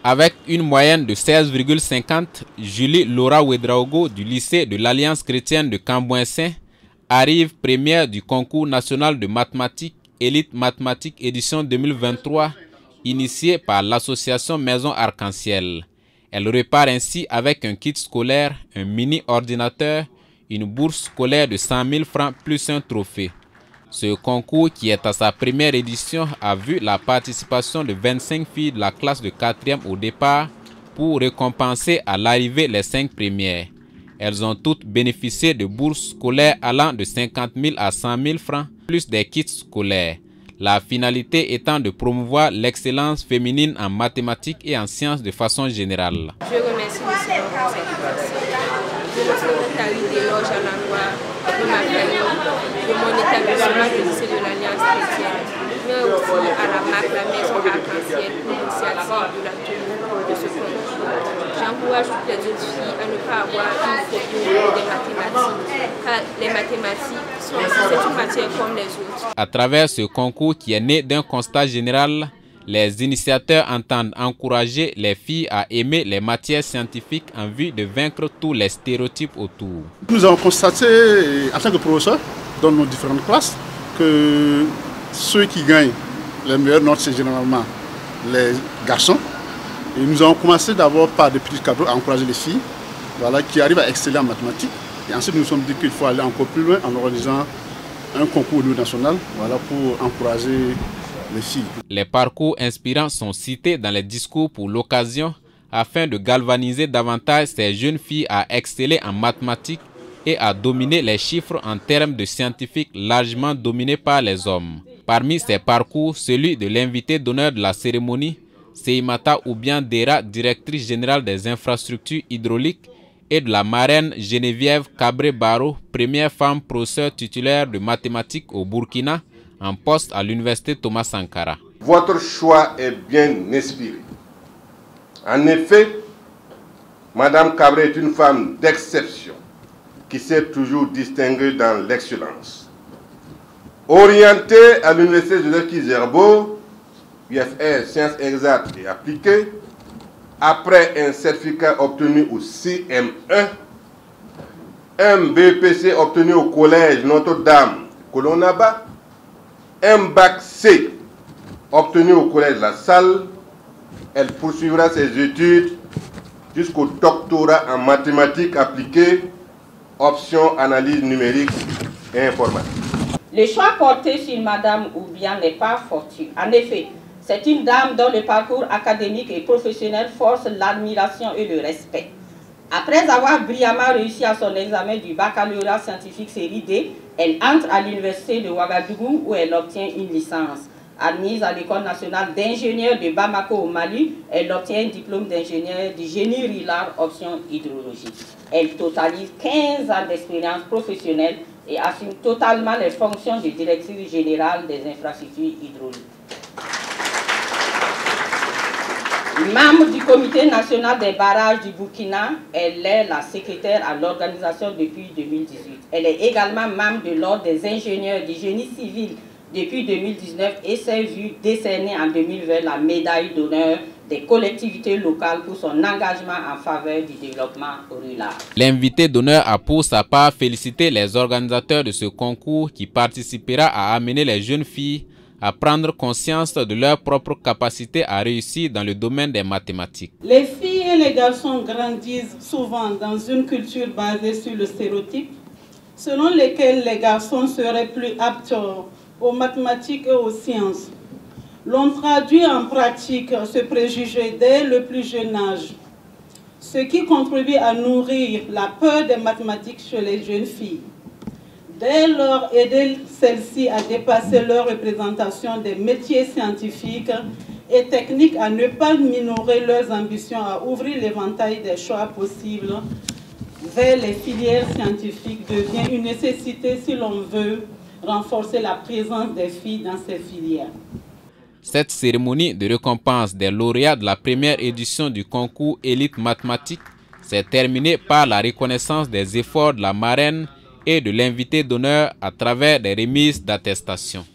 Avec une moyenne de 16,50, Julie Laura Ouedraogo du lycée de l'Alliance chrétienne de Cambouensin arrive première du concours national de mathématiques Élite Mathématiques édition 2023 initié par l'association Maison Arc-en-Ciel. Elle repart ainsi avec un kit scolaire, un mini-ordinateur, une bourse scolaire de 100 000 francs plus un trophée. Ce concours, qui est à sa première édition, a vu la participation de 25 filles de la classe de 4e au départ pour récompenser à l'arrivée les 5 premières. Elles ont toutes bénéficié de bourses scolaires allant de 50 000 à 100 000 francs, plus des kits scolaires. La finalité étant de promouvoir l'excellence féminine en mathématiques et en sciences de façon générale. Je remercie le Seigneur pour cette grâce. Je me souhaite des loges à l'endroit de ma famille, de mon établissement du lycée de l'Alliance chrétienne, mais aussi à la MAC, la Maison Arc-en-Ciel, pour l'initiative de la tenue de ce concours. J'encourage toutes les autres filles à ne pas avoir une phobie des mathématiques, car les mathématiques, c'est une matière comme les autres. À travers ce concours qui est né d'un constat général, les initiateurs entendent encourager les filles à aimer les matières scientifiques en vue de vaincre tous les stéréotypes autour. Nous avons constaté, en tant que professeurs, dans nos différentes classes, que ceux qui gagnent les meilleures notes, c'est généralement les garçons. Et nous avons commencé d'abord par des petits cadeaux à encourager les filles, voilà, qui arrivent à exceller en mathématiques. Et ensuite, nous nous sommes dit qu'il faut aller encore plus loin en organisant un concours au niveau national, voilà, pour encourager les filles. Les parcours inspirants sont cités dans les discours pour l'occasion afin de galvaniser davantage ces jeunes filles à exceller en mathématiques et à dominer les chiffres en termes de scientifiques largement dominés par les hommes. Parmi ces parcours, celui de l'invité d'honneur de la cérémonie, Seimata Oubiandera, directrice générale des infrastructures hydrauliques, et de la marraine Geneviève Cabré-Baro, première femme professeure titulaire de mathématiques au Burkina, en poste à l'université Thomas Sankara. Votre choix est bien inspiré. En effet, Madame Cabré est une femme d'exception qui s'est toujours distinguée dans l'excellence. Orientée à l'université Joseph Kizerbo, UFR Sciences Exactes et Appliquées, après un certificat obtenu au CM1, un BPC obtenu au collège Notre-Dame Colonaba, un bac C obtenu au collège La Salle, elle poursuivra ses études jusqu'au doctorat en mathématiques appliquées, option analyse numérique et informatique. Le choix porté sur Madame Oubian n'est pas fortuit. En effet, c'est une dame dont le parcours académique et professionnel force l'admiration et le respect. Après avoir brillamment réussi à son examen du baccalauréat scientifique série D, elle entre à l'université de Ouagadougou où elle obtient une licence. Admise à l'école nationale d'ingénieur de Bamako au Mali, elle obtient un diplôme d'ingénieur du génie rural option hydrologie. Elle totalise 15 ans d'expérience professionnelle et assume totalement les fonctions de directrice générale des infrastructures hydrauliques. Membre du comité national des barrages du Burkina, elle est la secrétaire à l'organisation depuis 2018. Elle est également membre de l'ordre des ingénieurs du génie civil depuis 2019 et s'est vue décerner en 2020 la médaille d'honneur des collectivités locales pour son engagement en faveur du développement rural. L'invité d'honneur a pour sa part félicité les organisateurs de ce concours qui participera à amener les jeunes filles à prendre conscience de leur propre capacité à réussir dans le domaine des mathématiques. Les filles et les garçons grandissent souvent dans une culture basée sur le stéréotype, selon lequel les garçons seraient plus aptes aux mathématiques et aux sciences. L'on traduit en pratique ce préjugé dès le plus jeune âge, ce qui contribue à nourrir la peur des mathématiques chez les jeunes filles. Dès lors, aider celles-ci à dépasser leur représentation des métiers scientifiques et techniques, à ne pas minorer leurs ambitions, à ouvrir l'éventail des choix possibles vers les filières scientifiques devient une nécessité si l'on veut renforcer la présence des filles dans ces filières. Cette cérémonie de récompense des lauréats de la première édition du concours Élite Mathématiques s'est terminée par la reconnaissance des efforts de la marraine et de l'invité d'honneur à travers des remises d'attestation.